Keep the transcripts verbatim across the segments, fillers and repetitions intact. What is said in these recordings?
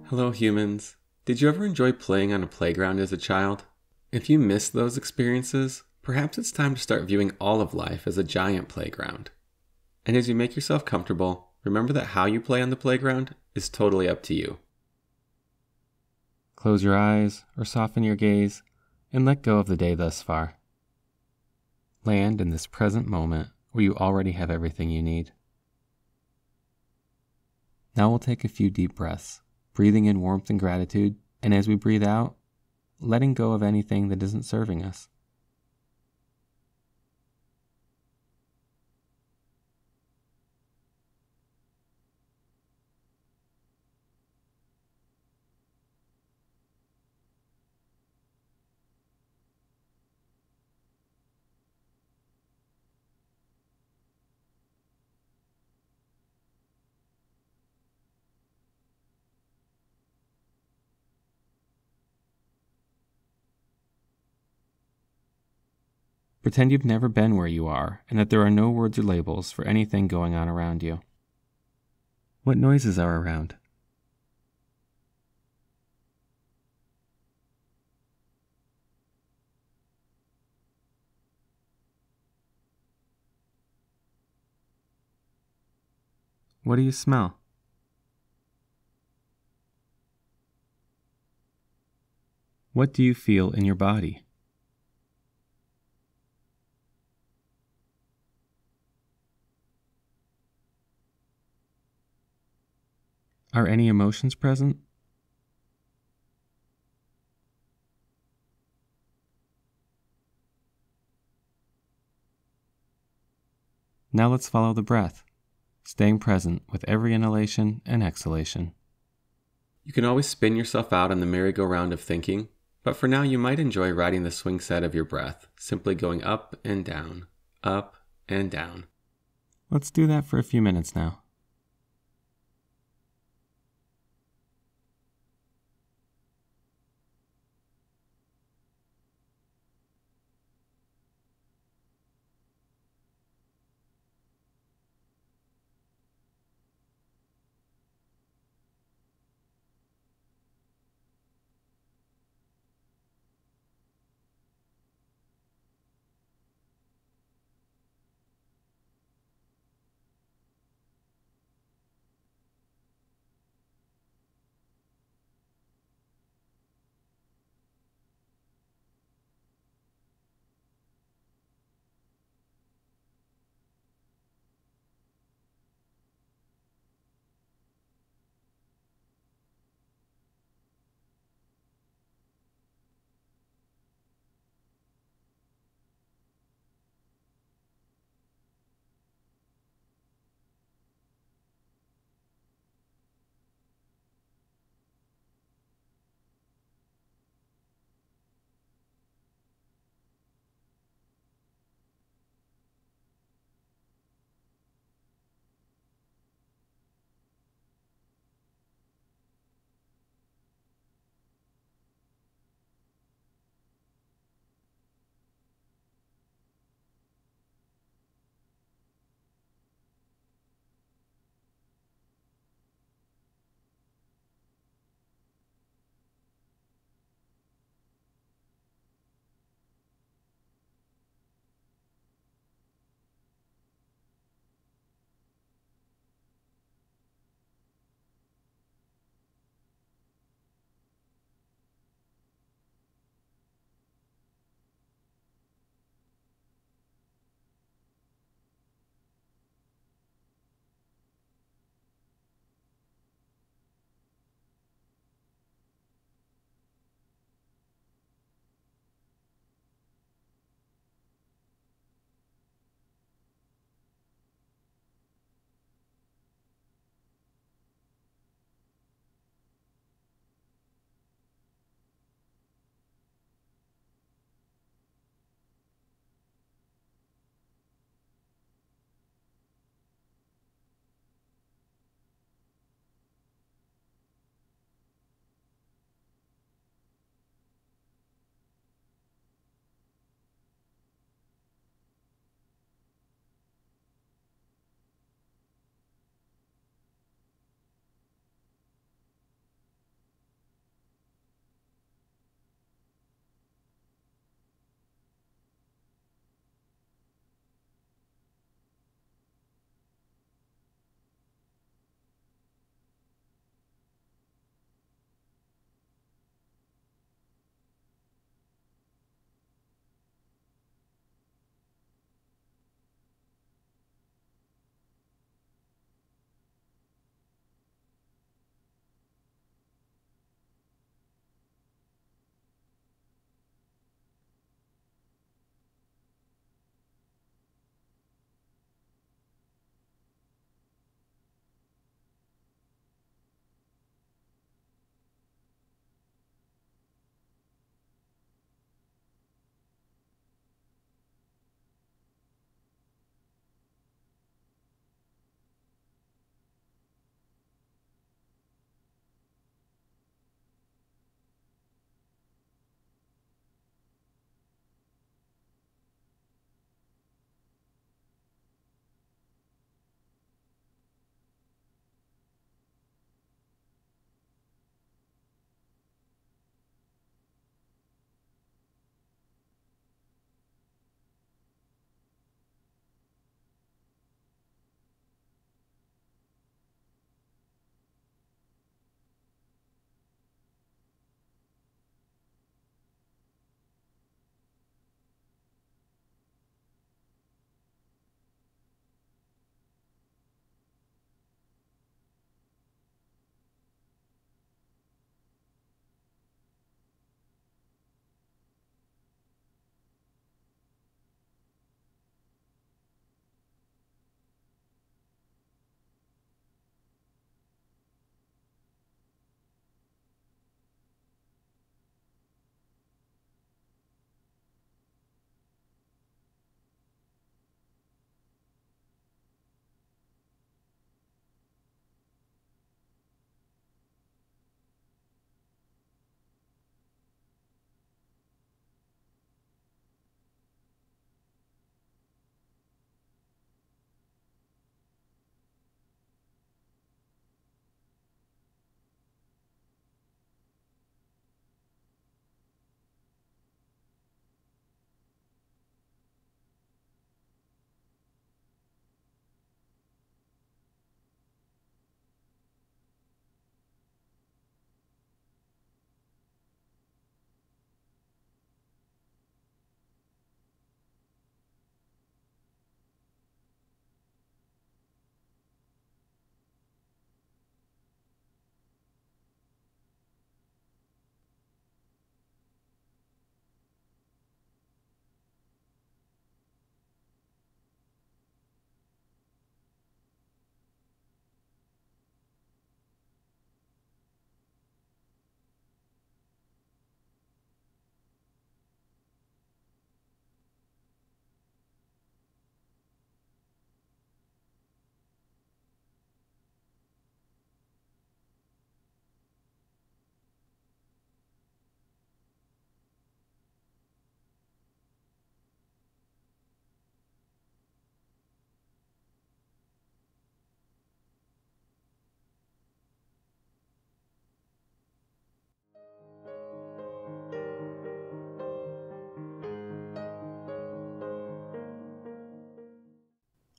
Hello, humans. Did you ever enjoy playing on a playground as a child? If you missed those experiences, perhaps it's time to start viewing all of life as a giant playground. And as you make yourself comfortable, remember that how you play on the playground is totally up to you. Close your eyes or soften your gaze and let go of the day thus far. Land in this present moment where you already have everything you need. Now we'll take a few deep breaths, breathing in warmth and gratitude, and as we breathe out, letting go of anything that isn't serving us. Pretend you've never been where you are and that there are no words or labels for anything going on around you. What noises are around? What do you smell? What do you feel in your body? Are any emotions present? Now let's follow the breath, staying present with every inhalation and exhalation. You can always spin yourself out on the merry-go-round of thinking, but for now you might enjoy riding the swing set of your breath, simply going up and down, up and down. Let's do that for a few minutes now.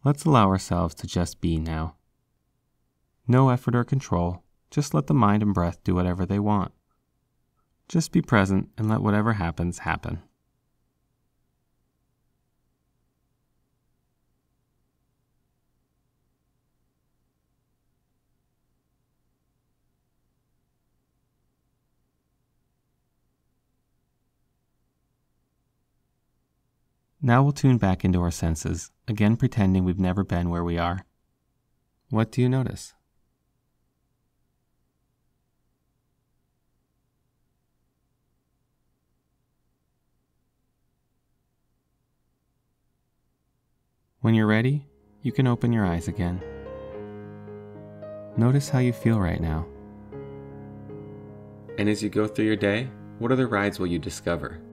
Let's allow ourselves to just be now. No effort or control, just let the mind and breath do whatever they want. Just be present and let whatever happens happen. Now we'll tune back into our senses, again pretending we've never been where we are. What do you notice? When you're ready, you can open your eyes again. Notice how you feel right now. And as you go through your day, what other rides will you discover?